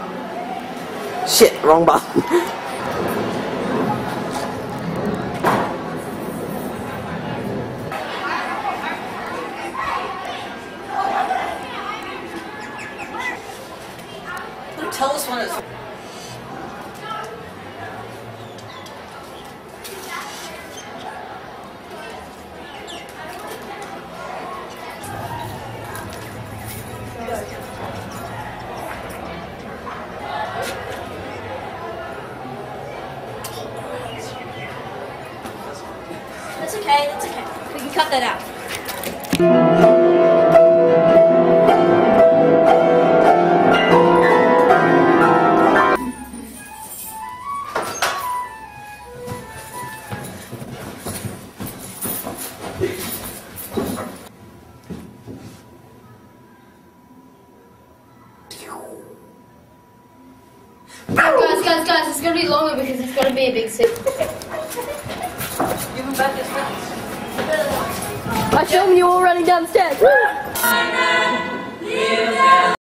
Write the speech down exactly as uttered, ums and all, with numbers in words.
Shit, wrong button. Tell us when it's... That's okay, that's okay. We can cut that out. Guys, guys, guys, it's gonna be longer because it's gonna be a big sip. Give him back his face. I film you all running downstairs.